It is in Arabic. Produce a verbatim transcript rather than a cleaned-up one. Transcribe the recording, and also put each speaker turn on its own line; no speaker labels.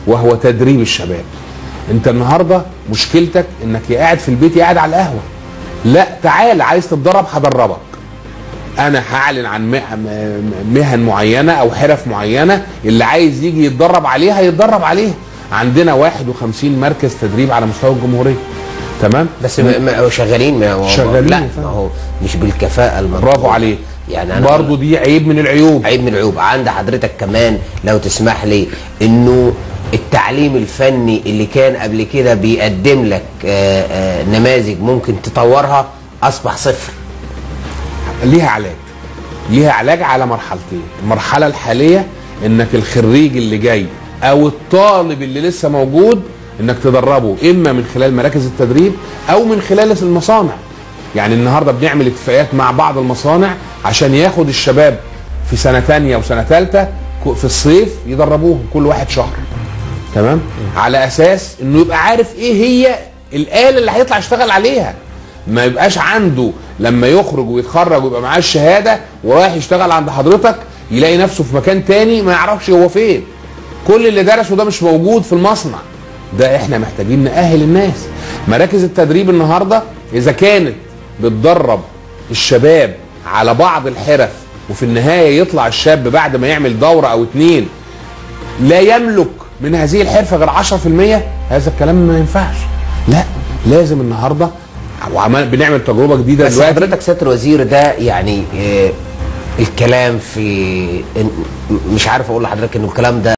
وهو تدريب الشباب. انت النهارده مشكلتك انك يا قاعد في البيت يا قاعد على القهوه. لا تعال، عايز تتدرب هدربك. انا هعلن عن مهن معينه او حرف معينه، اللي عايز يجي يتدرب عليها يتدرب عليها. عندنا واحد وخمسين مركز تدريب على مستوى الجمهوريه. تمام؟
بس ما شغالين ما هو
شغالين
لا ما هو مش بالكفاءه المطلوبه.
برافو عليك.
يعني انا
برضه دي عيب من العيوب.
عيب من العيوب. عند حضرتك كمان لو تسمح لي، انه التعليم الفني اللي كان قبل كده بيقدم لك آآ آآ نماذج ممكن تطورها اصبح صفر.
ليها علاج. ليها علاج على مرحلتين. المرحله الحاليه انك الخريج اللي جاي او الطالب اللي لسه موجود انك تدربه اما من خلال مراكز التدريب او من خلال المصانع. يعني النهارده بنعمل اتفاقيات مع بعض المصانع عشان ياخد الشباب في سنه ثانيه وسنه ثالثه في الصيف يدربوهم كل واحد شهر. تمام؟ على اساس انه يبقى عارف ايه هي الاله اللي هيطلع يشتغل عليها. ما يبقاش عنده لما يخرج ويتخرج ويبقى معاه الشهاده ورايح يشتغل عند حضرتك يلاقي نفسه في مكان تاني ما يعرفش هو فين. كل اللي درسه ده مش موجود في المصنع. ده احنا محتاجين نأهل الناس. مراكز التدريب النهارده اذا كانت بتدرب الشباب على بعض الحرف وفي النهايه يطلع الشاب بعد ما يعمل دوره او اتنين لا يملك من هذه الحرفه غير عشرة في المية، هذا الكلام ما ينفعش. لا، لازم النهارده وعمال بنعمل تجربه جديده
بس
دلوقتي.
حضرتك سياده الوزير ده يعني الكلام في، مش عارف اقول لحضرتك انه الكلام ده